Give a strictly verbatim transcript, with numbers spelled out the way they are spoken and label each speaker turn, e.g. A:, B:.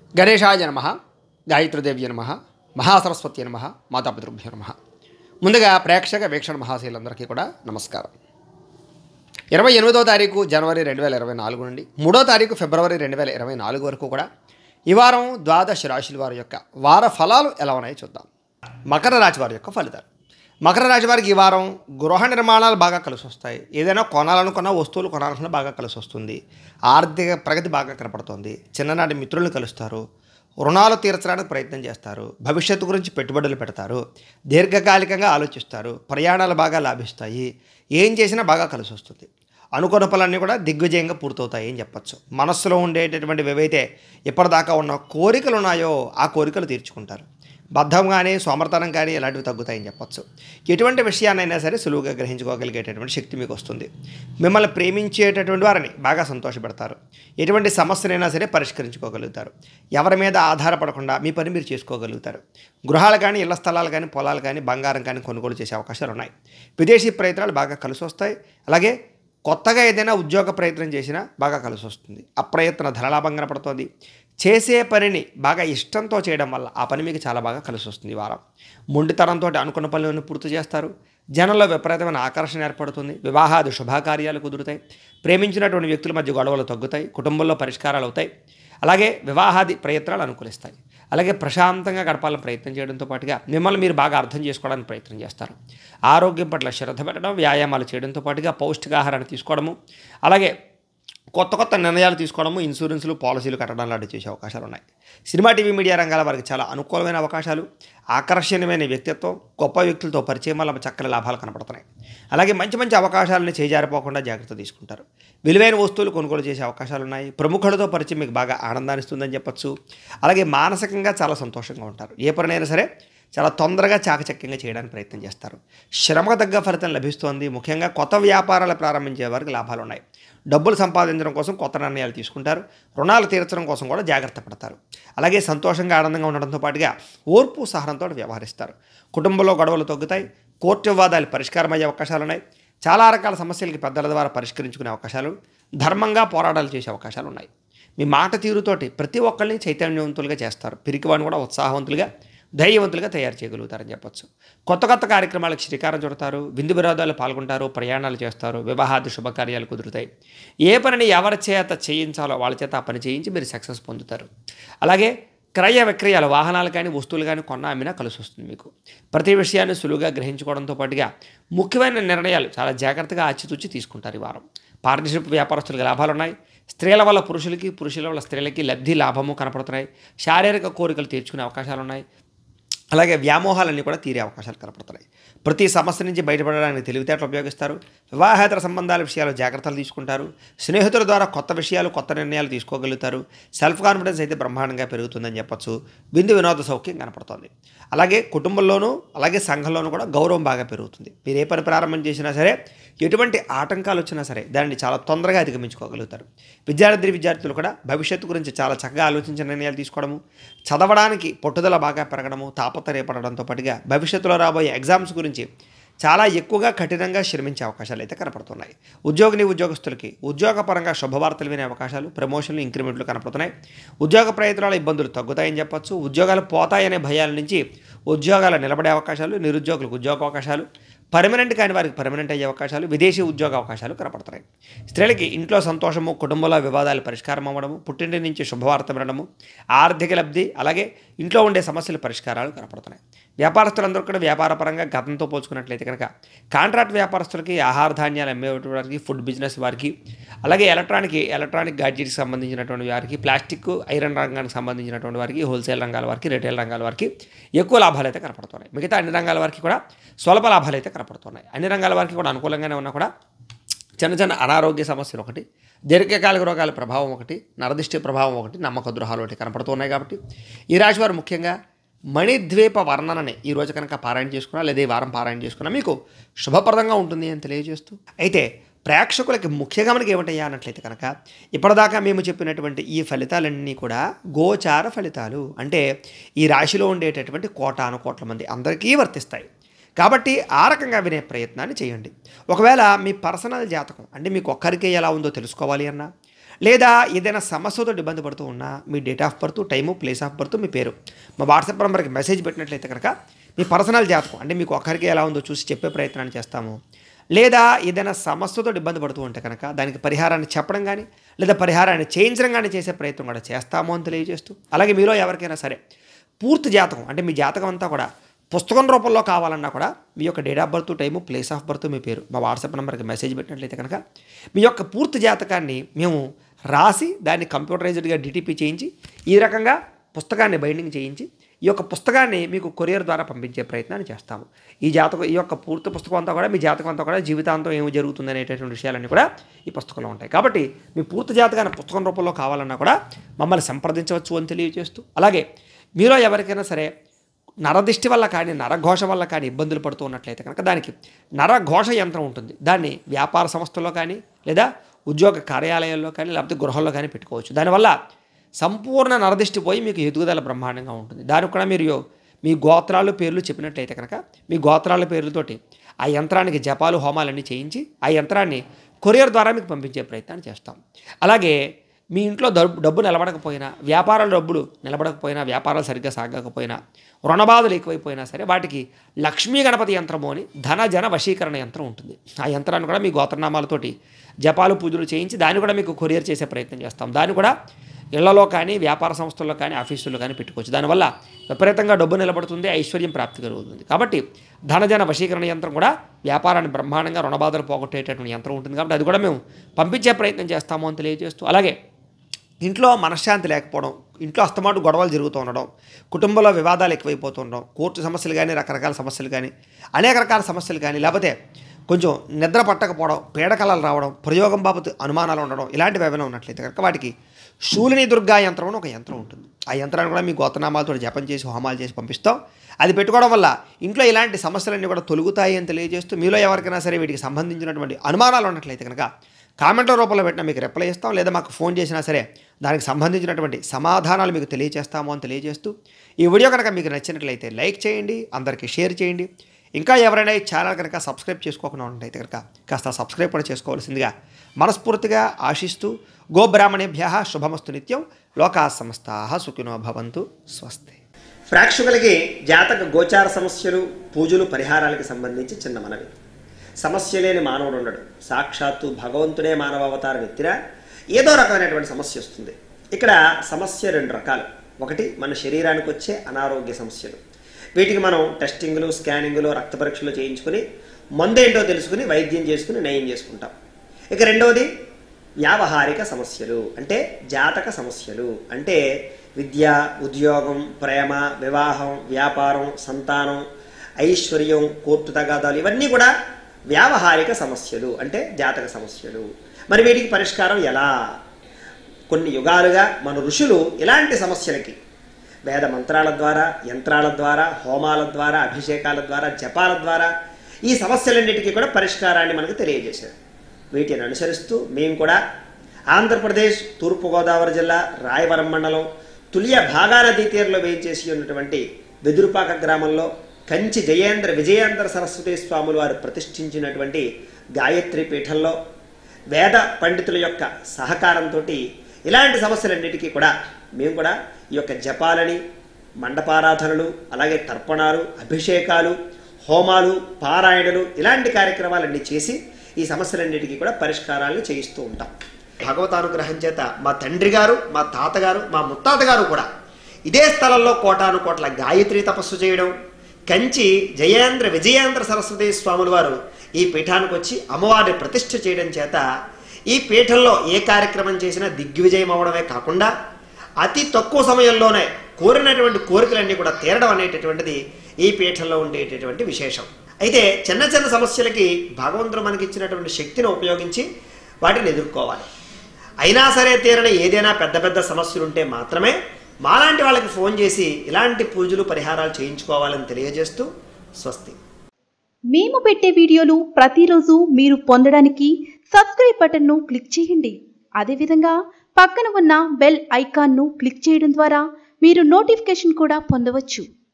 A: గణేశాయ నమః, గాయత్రీదేవ్య నమః, మహాసరస్వతి నమః, మాతాపితృభ్యో నమః. ముందుగా ప్రేక్షక వీక్షణ మహాశీలందరికీ కూడా నమస్కారం. ఇరవై ఎనిమిదో తారీఖు జనవరి రెండు వేల ఇరవై నాలుగు నుండి మూడో తారీఖు ఫిబ్రవరి రెండు వేల ఇరవై నాలుగు వరకు కూడా ఈ వారం ద్వాదశ రాశుల వారి యొక్క వార ఫలాలు ఎలా ఉన్నాయో చూద్దాం. మకర రాశి వారి యొక్క ఫలితాలు. మకర రాశి వారికి ఈ వారం గృహ నిర్మాణాలు బాగా కలిసి వస్తాయి. ఏదైనా కొనాలనుకున్న వస్తువులు కొనాలనుకున్న బాగా కలిసి వస్తుంది. ఆర్థిక ప్రగతి బాగా కనపడుతుంది. చిన్ననాటి మిత్రులను కలుస్తారు. రుణాలు తీర్చడానికి ప్రయత్నం చేస్తారు. భవిష్యత్తు గురించి పెట్టుబడులు పెడతారు. దీర్ఘకాలికంగా ఆలోచిస్తారు. ప్రయాణాలు బాగా లాభిస్తాయి. ఏం చేసినా బాగా కలిసి వస్తుంది. అనుకున్న పనులన్నీ కూడా దిగ్విజయంగా పూర్తవుతాయి అని చెప్పచ్చు. మనస్సులో ఉండేటటువంటివి ఏవైతే ఇప్పటిదాకా ఉన్న కోరికలు ఉన్నాయో ఆ కోరికలు తీర్చుకుంటారు. బద్ధం కానీ సోమర్తనం కానీ ఇలాంటివి తగ్గుతాయని చెప్పచ్చు. ఎటువంటి విషయాన్నైనా సరే సులువుగా గ్రహించుకోగలిగేటటువంటి శక్తి మీకు వస్తుంది. మిమ్మల్ని ప్రేమించేటటువంటి వారిని బాగా సంతోషపెడతారు. ఎటువంటి సమస్యనైనా సరే పరిష్కరించుకోగలుగుతారు. ఎవరి మీద ఆధారపడకుండా మీ పని మీరు చేసుకోగలుగుతారు. గృహాలు కానీ ఇళ్ల స్థలాలు కానీ పొలాలు కానీ బంగారం కానీ కొనుగోలు చేసే అవకాశాలు ఉన్నాయి. విదేశీ ప్రయత్నాలు బాగా కలిసి వస్తాయి. అలాగే కొత్తగా ఏదైనా ఉద్యోగ ప్రయత్నం చేసినా బాగా కలిసి వస్తుంది. అప్రయత్న ధనలాభం కనపడుతుంది. చేసే పనిని బాగా ఇష్టంతో చేయడం వల్ల ఆ పని మీకు చాలా బాగా కలిసి వస్తుంది. ఈ వారం మొండితనంతో అనుకున్న పనులను పూర్తి చేస్తారు. జనంలో విపరీతమైన ఆకర్షణ ఏర్పడుతుంది. వివాహాది శుభకార్యాలు కుదురుతాయి. ప్రేమించినటువంటి వ్యక్తుల మధ్య గొడవలు తగ్గుతాయి. కుటుంబంలో పరిష్కారాలు అవుతాయి. అలాగే వివాహాది ప్రయత్నాలు అనుకూలిస్తాయి. అలాగే ప్రశాంతంగా గడపాలని ప్రయత్నం చేయడంతో పాటుగా మిమ్మల్ని మీరు బాగా అర్థం చేసుకోవడానికి ప్రయత్నం చేస్తారు. ఆరోగ్యం పట్ల శ్రద్ధ పెట్టడం, వ్యాయామాలు చేయడంతో పాటుగా పౌష్టికాహారాన్ని తీసుకోవడము, అలాగే కొత్త కొత్త నిర్ణయాలు తీసుకోవడము, ఇన్సూరెన్సులు పాలసీలు కట్టడం లాంటివి చేసే అవకాశాలు ఉన్నాయి. సినిమా టీవీ మీడియా రంగాల వారికి చాలా అనుకూలమైన అవకాశాలు, ఆకర్షణీయమైన వ్యక్తిత్వం, గొప్ప వ్యక్తులతో పరిచయం వల్ల చక్కని లాభాలు కనపడుతున్నాయి. అలాగే మంచి మంచి అవకాశాలను చేజారిపోకుండా జాగ్రత్త తీసుకుంటారు. విలువైన వస్తువులు కొనుగోలు చేసే అవకాశాలు ఉన్నాయి. ప్రముఖులతో పరిచయం మీకు బాగా ఆనందాన్ని ఇస్తుందని చెప్పచ్చు. అలాగే మానసికంగా చాలా సంతోషంగా ఉంటారు. ఏ పనైనా సరే చాలా తొందరగా చాకచక్యంగా చేయడానికి ప్రయత్నం చేస్తారు. శ్రమకు తగ్గ ఫలితం లభిస్తోంది. ముఖ్యంగా కొత్త వ్యాపారాలు ప్రారంభించే వారికి లాభాలు ఉన్నాయి. డబ్బులు సంపాదించడం కోసం కొత్త నిర్ణయాలు తీసుకుంటారు. రుణాలు తీర్చడం కోసం కూడా జాగ్రత్త పడతారు. అలాగే సంతోషంగా ఆనందంగా ఉండడంతో పాటుగా ఓర్పు సహనంతో వ్యవహరిస్తారు. కుటుంబంలో గొడవలు తగ్గుతాయి. కోర్టు వివాదాలు పరిష్కారం అయ్యే అవకాశాలు ఉన్నాయి. చాలా రకాల సమస్యలకి పెద్దల ద్వారా పరిష్కరించుకునే అవకాశాలు, ధర్మంగా పోరాటాలు చేసే అవకాశాలు ఉన్నాయి. మీ మాట తీరుతోటి ప్రతి ఒక్కరిని చైతన్యవంతులుగా చేస్తారు. పిరికివాడిని కూడా ఉత్సాహవంతులుగా ధైర్యవంతులుగా తయారు చేయగలుగుతారని చెప్పచ్చు. కొత్త కొత్త కార్యక్రమాలకు శ్రీకారం చుడతారు. విందు విరోధాలు పాల్గొంటారు. ప్రయాణాలు చేస్తారు. వివాహాది శుభకార్యాలు కుదురుతాయి. ఏ పనిని ఎవరి చేత చేయించాలో వాళ్ళ చేత ఆ పని చేయించి మీరు సక్సెస్ పొందుతారు. అలాగే క్రయ విక్రయాలు, వాహనాలు కానీ వస్తువులు కానీ కొన్నా అమ్మినా కలిసి వస్తుంది. మీకు ప్రతి విషయాన్ని సులువుగా గ్రహించుకోవడంతో పాటుగా ముఖ్యమైన నిర్ణయాలు చాలా జాగ్రత్తగా ఆచితూచి తీసుకుంటారు. ఈ వారం పార్ట్నర్షిప్ వ్యాపారస్తులకు లాభాలు ఉన్నాయి. స్త్రీల వల్ల పురుషులకి, పురుషుల వల్ల స్త్రీలకి లబ్ధి లాభము కనపడుతున్నాయి. శారీరక కోరికలు తీర్చుకునే అవకాశాలు ఉన్నాయి. అలాగే వ్యామోహాలన్నీ కూడా తీరే అవకాశాలు కనపడుతున్నాయి. ప్రతి సమస్య నుంచి బయటపడడానికి తెలివితేటలు ఉపయోగిస్తారు. వివాహేతర సంబంధాల విషయాలు జాగ్రత్తలు తీసుకుంటారు. స్నేహితుల ద్వారా కొత్త విషయాలు, కొత్త నిర్ణయాలు తీసుకోగలుగుతారు. సెల్ఫ్ కాన్ఫిడెన్స్ అయితే బ్రహ్మాండంగా పెరుగుతుందని చెప్పచ్చు. విందు వినోద సౌఖ్యం కనపడుతుంది. అలాగే కుటుంబంలోనూ అలాగే సంఘంలోనూ కూడా గౌరవం బాగా పెరుగుతుంది. మీరు ఏ పని ప్రారంభం చేసినా సరే, ఎటువంటి ఆటంకాలు వచ్చినా సరే దాన్ని చాలా తొందరగా అధిగమించుకోగలుగుతారు. విద్యార్థి విద్యార్థులు కూడా భవిష్యత్తు గురించి చాలా చక్కగా ఆలోచించిన నిర్ణయాలు తీసుకోవడము, చదవడానికి పట్టుదల బాగా పెరగడము, తాపత్రయపడడంతో పాటుగా భవిష్యత్తులో రాబోయే ఎగ్జామ్స్ గురించి చాలా ఎక్కువగా కఠినంగా శ్రమించే అవకాశాలు అయితే కనపడుతున్నాయి. ఉద్యోగిని ఉద్యోగస్తులకి ఉద్యోగపరంగా శుభవార్తలు వినే అవకాశాలు, ప్రమోషన్లు, ఇంక్రిమెంట్లు కనపడుతున్నాయి. ఉద్యోగ ప్రయత్నాల ఇబ్బందులు తగ్గుతాయని చెప్పచ్చు. ఉద్యోగాలు పోతాయనే భయాల నుంచి ఉద్యోగాలు నిలబడే అవకాశాలు, నిరుద్యోగులకు ఉద్యోగ అవకాశాలు, పర్మనెంట్ కాని వారికి పర్మనెంట్ అయ్యే అవకాశాలు, విదేశీ ఉద్యోగ అవకాశాలు కనపడుతున్నాయి. స్త్రీలకి ఇంట్లో సంతోషము, కుటుంబంలో వివాదాలు పరిష్కారం అవ్వడము, పుట్టింటి నుంచి శుభవార్త వినడము, ఆర్థిక లబ్ధి, అలాగే ఇంట్లో ఉండే సమస్యల పరిష్కారాలు కనపడుతున్నాయి. వ్యాపారస్తులందరూ కూడా వ్యాపారపరంగా గతంతో పోల్చుకున్నట్లయితే కనుక కాంట్రాక్ట్ వ్యాపారస్తులకి, ఆహార ధాన్యాలు అమ్మేవారికి, ఫుడ్ బిజినెస్ వారికి, అలాగే ఎలక్ట్రానిక్ ఎలక్ట్రానిక్ గాడ్జెట్స్కి సంబంధించినటువంటి వారికి, ప్లాస్టిక్ ఐరన్ రంగానికి సంబంధించినటువంటి వారికి, హోల్సేల్ రంగాల వారికి, రిటైల్ రంగాల వారికి ఎక్కువ లాభాలు అయితే కనపడుతున్నాయి. మిగతా అన్ని రంగాల వారికి కూడా స్వల్ప లాభాలు అయితే కనపడుతున్నాయి. అన్ని రంగాల వారికి కూడా అనుకూలంగానే ఉన్నా కూడా చిన్న చిన్న అనారోగ్య సమస్యలు ఒకటి, దీర్ఘకాలిక రోగాల ప్రభావం ఒకటి, నరదిష్టి ప్రభావం ఒకటి, నమ్మక ద్రోహాలు ఒకటి కనపడుతున్నాయి. కాబట్టి ఈ రాశి వారు ముఖ్యంగా మణిద్వీప వర్ణనని ఈరోజు కనుక పారాయణ చేసుకున్నా లేదా ఈ వారం పారాయణ చేసుకున్నా మీకు శుభప్రదంగా ఉంటుంది అని తెలియజేస్తూ, అయితే ప్రేక్షకులకి ముఖ్యంగా మనకి ఏమిటయ్యా అన్నట్లయితే కనుక ఇప్పటిదాకా మేము చెప్పినటువంటి ఈ ఫలితాలన్నీ కూడా గోచార ఫలితాలు, అంటే ఈ రాశిలో ఉండేటటువంటి కోటాను కోట్ల మంది అందరికీ వర్తిస్తాయి. కాబట్టి ఆ రకంగా వినే ప్రయత్నాన్ని చేయండి. ఒకవేళ మీ పర్సనల్ జాతకం అంటే మీకు ఒక్కరికే ఎలా ఉందో తెలుసుకోవాలి అన్నా, లేదా ఏదైనా సమస్యతో ఇబ్బంది పడుతూ ఉన్నా మీ date of birth, time, place of birth, మీ పేరు మా వాట్సాప్ నెంబర్కి మెసేజ్ పెట్టినట్లయితే కనుక మీ పర్సనల్ జాతకం అంటే మీకు ఒక్కరికి ఎలా ఉందో చూసి చెప్పే ప్రయత్నాన్ని చేస్తాము. లేదా ఏదైనా సమస్యతో ఇబ్బంది పడుతూ ఉంటే కనుక దానికి పరిహారాన్ని చెప్పడం కానీ లేదా పరిహారాన్ని చేయించడం కానీ చేసే ప్రయత్నం కూడా చేస్తాము అని తెలియజేస్తూ, అలాగే మీలో ఎవరికైనా సరే పూర్తి జాతకం అంటే మీ జాతకం అంతా కూడా పుస్తకం రూపంలో కావాలన్నా కూడా మీ యొక్క date of birth, time, place of birth, మీ పేరు మా వాట్సాప్ నెంబర్కి మెసేజ్ పెట్టినట్లయితే కనుక మీ యొక్క పూర్తి జాతకాన్ని మేము రాసి దాన్ని కంప్యూటరైజ్డ్గా డిటిపి చేయించి ఈ రకంగా పుస్తకాన్ని బైండింగ్ చేయించి ఈ యొక్క పుస్తకాన్ని మీకు కొరియర్ ద్వారా పంపించే ప్రయత్నాన్ని చేస్తాము. ఈ జాతకం ఈ యొక్క పూర్తి పుస్తకం అంతా కూడా మీ జాతకం అంతా కూడా జీవితాంతం ఏమి జరుగుతుంది అనేటటువంటి విషయాలన్నీ కూడా ఈ పుస్తకంలో ఉంటాయి. కాబట్టి మీ పూర్తి జాతకాన్ని పుస్తకం రూపంలో కావాలన్నా కూడా మమ్మల్ని సంప్రదించవచ్చు అని తెలియజేస్తూ, అలాగే మీలో ఎవరికైనా సరే నరదిష్టి వల్ల కానీ నరఘోష వల్ల కానీ ఇబ్బందులు పడుతూ ఉన్నట్లయితే కనుక దానికి నరఘోష యంత్రం ఉంటుంది. దాన్ని వ్యాపార సంస్థల్లో కానీ లేదా ఉద్యోగ కార్యాలయాల్లో కానీ లేకపోతే గృహంలో కానీ పెట్టుకోవచ్చు. దానివల్ల సంపూర్ణ నరదిష్టి పోయి మీకు ఎదుగుదల బ్రహ్మాండంగా ఉంటుంది. దానికి కూడా మీరు మీ గోత్రాలు పేర్లు చెప్పినట్లయితే కనుక మీ గోత్రాల పేర్లతోటి ఆ యంత్రానికి జపాలు హోమాలన్నీ చేయించి ఆ యంత్రాన్ని కొరియర్ ద్వారా మీకు పంపించే ప్రయత్నాన్ని చేస్తాం. అలాగే మీ ఇంట్లో డబ్బు డబ్బు నిలబడకపోయినా, వ్యాపారాల డబ్బులు నిలబడకపోయినా, వ్యాపారాలు సరిగ్గా సాగకపోయినా, రుణబాధలు ఎక్కువైపోయినా సరే వాటికి లక్ష్మీ గణపతి యంత్రము అని ధన జన వశీకరణ యంత్రం ఉంటుంది. ఆ యంత్రాన్ని కూడా మీ గోత్రనామాలతోటి జపాలు పూజలు చేయించి దాన్ని కూడా మీకు కొరియర్ చేసే ప్రయత్నం చేస్తాం. దాన్ని కూడా ఇళ్లలో కానీ వ్యాపార సంస్థల్లో కానీ ఆఫీసుల్లో కానీ పెట్టుకోవచ్చు. దానివల్ల విపరీతంగా డబ్బు నిలబడుతుంది, ఐశ్వర్యం ప్రాప్తి కలుగుతుంది. కాబట్టి ధనజన వశీకరణ యంత్రం కూడా వ్యాపారాన్ని బ్రహ్మాండంగా రుణబాధలు పోగొట్టేటటువంటి యంత్రం ఉంటుంది. కాబట్టి అది కూడా మేము పంపించే ప్రయత్నం చేస్తాము అని తెలియజేస్తూ, అలాగే ఇంట్లో మనశ్శాంతి లేకపోవడం, ఇంట్లో అస్తమాటు గొడవలు జరుగుతూ ఉండడం, కుటుంబంలో వివాదాలు ఎక్కువైపోతూ ఉండడం, కోర్టు సమస్యలు కానీ రకరకాల సమస్యలు కానీ అనేక రకాల సమస్యలు కానీ లేకపోతే కొంచెం నిద్ర పట్టకపోవడం, పీడకలలు రావడం, ప్రయోగం బాబతు అనుమానాలు ఉండడం ఇలాంటివి ఏమైనా ఉన్నట్లయితే కనుక వాటికి శూలిని దుర్గా యంత్రం అని ఒక యంత్రం ఉంటుంది. ఆ యంత్రాన్ని కూడా మీ గోత్రనామాలతో జపం చేసి హోమాలు చేసి పంపిస్తాం. అది పెట్టుకోవడం వల్ల ఇంట్లో ఇలాంటి సమస్యలన్నీ కూడా తొలుగుతాయి అని తెలియజేస్తూ, మీలో ఎవరికైనా సరే వీటికి సంబంధించినటువంటి అనుమానాలు ఉన్నట్లయితే కనుక కామెంట్ల రూపంలో పెట్టినా మీకు రిప్లై ఇస్తాం, లేదా మాకు ఫోన్ చేసినా సరే దానికి సంబంధించినటువంటి సమాధానాలు మీకు తెలియజేస్తాము అని తెలియజేస్తూ, ఈ వీడియో కనుక మీకు నచ్చినట్లయితే లైక్ చేయండి, అందరికీ షేర్ చేయండి. ఇంకా ఎవరైనా ఈ ఛానల్ కనుక సబ్స్క్రైబ్ చేసుకోకుండా ఉన్నట్లయితే కనుక కాస్త సబ్స్క్రైబ్ కూడా చేసుకోవాల్సిందిగా మనస్ఫూర్తిగా ఆశిస్తూ, గోబ్రాహ్మణేభ్యః శుభమస్తు నిత్యం, లోకాః సమస్తాః సుఖినో భవంతు, స్వస్తి. ప్రేక్షకులకి జాతక గోచార సమస్యలు, పూజలు, పరిహారాలకు సంబంధించి చిన్న మనవి. సమస్య లేని మానవుడు ఉండడు. సాక్షాత్తు భగవంతుడే మానవ అవతారం ఎత్తినా ఏదో రకమైనటువంటి సమస్య వస్తుంది. ఇక్కడ సమస్య రెండు రకాలు. ఒకటి మన శరీరానికి వచ్చే అనారోగ్య సమస్యలు. వీటికి మనం టెస్టింగ్లు, స్కానింగ్లు, రక్త పరీక్షలు చేయించుకుని మందేంటో తెలుసుకుని వైద్యం చేసుకుని నయం చేసుకుంటాం. ఇక రెండవది వ్యావహారిక సమస్యలు, అంటే జాతక సమస్యలు. అంటే విద్య, ఉద్యోగం, ప్రేమ, వివాహం, వ్యాపారం, సంతానం, ఐశ్వర్యం, కోర్టు తగాదాలు ఇవన్నీ కూడా వ్యావహారిక సమస్యలు, అంటే జాతక సమస్యలు. మరి వీటికి పరిష్కారం ఎలా? కొన్ని యుగాలుగా మన ఋషులు ఇలాంటి సమస్యలకి వేద మంత్రాల ద్వారా, యంత్రాల ద్వారా, హోమాల ద్వారా, అభిషేకాల ద్వారా, జపాల ద్వారా ఈ సమస్యలన్నిటికీ కూడా పరిష్కారాన్ని మనకు తెలియజేశారు. వీటిని అనుసరిస్తూ మేము కూడా ఆంధ్రప్రదేశ్ తూర్పుగోదావరి జిల్లా రాయవరం మండలం తుల్య భాగా నదీ తీరంలో వేయించేసి ఉన్నటువంటి వెదురుపాక గ్రామంలో కంచి జయేంద్ర విజయేంద్ర సరస్వతి స్వాములు వారు ప్రతిష్ఠించినటువంటి గాయత్రి పీఠంలో వేద పండితుల యొక్క సహకారంతో ఇలాంటి సమస్యలన్నిటికీ కూడా మేము కూడా ఈ యొక్క జపాలని, మండపారాధనలు, అలాగే తర్పణాలు, అభిషేకాలు, హోమాలు, పారాయణలు ఇలాంటి కార్యక్రమాలన్నీ చేసి ఈ సమస్యలన్నిటికీ కూడా పరిష్కారాలను చేయిస్తూ ఉంటాం. భగవతానుగ్రహం చేత మా తండ్రి గారు, మా తాతగారు, మా ముత్తాత గారు కూడా ఇదే స్థలంలో కోటాను కోట్ల గాయత్రి తపస్సు చేయడం, కంచి జయేంద్ర విజయేంద్ర సరస్వతి స్వాముల వారు ఈ పీఠానికి వచ్చి అమ్మవారిని ప్రతిష్ఠ చేయడం చేత ఈ పీఠంలో ఏ కార్యక్రమం చేసినా దిగ్విజయం అవడమే కాకుండా అతి తక్కువ సమయంలోనే కోరినటువంటి కోరికలన్నీ కూడా తీరడం అనేటటువంటిది ఈ పీఠంలో ఉండేటటువంటి విశేషం. అయితే చిన్న చిన్న సమస్యలకి భగవంతుడు మనకి ఇచ్చినటువంటి శక్తిని ఉపయోగించి వాటిని ఎదుర్కోవాలి. అయినా సరే తీరని ఏదైనా పెద్ద పెద్ద సమస్యలు ఉంటే మాత్రమే మాలాంటి వాళ్ళకి ఫోన్ చేసి ఇలాంటి పూజలు, పరిహారాలు చేయించుకోవాలని తెలియజేస్తూ స్వస్తి.
B: మేము పెట్టే వీడియోలు ప్రతిరోజు మీరు పొందడానికి సబ్స్క్రైబ్ బటన్ను క్లిక్ చేయండి. అదేవిధంగా పక్కన ఉన్న బెల్ ఐకాన్ను క్లిక్ చేయడం ద్వారా మీరు నోటిఫికేషన్ కూడా పొందవచ్చు.